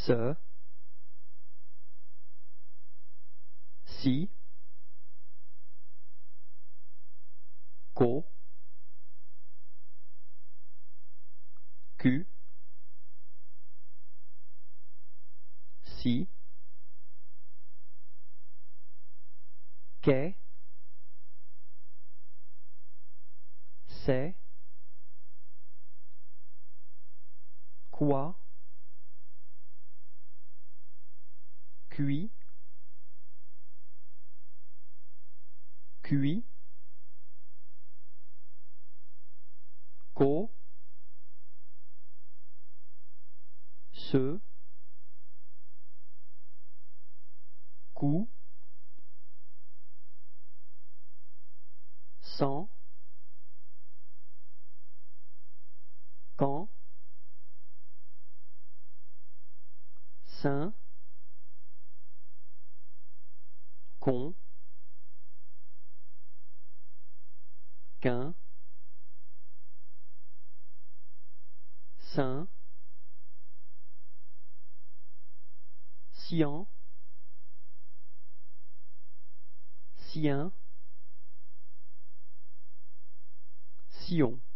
ce, si, co, Q, si, que, c'est, quoi, cuit, cuit, co, ce, coup, sans, quand, saint, con, qu'un, saint, sien, sien, sillon.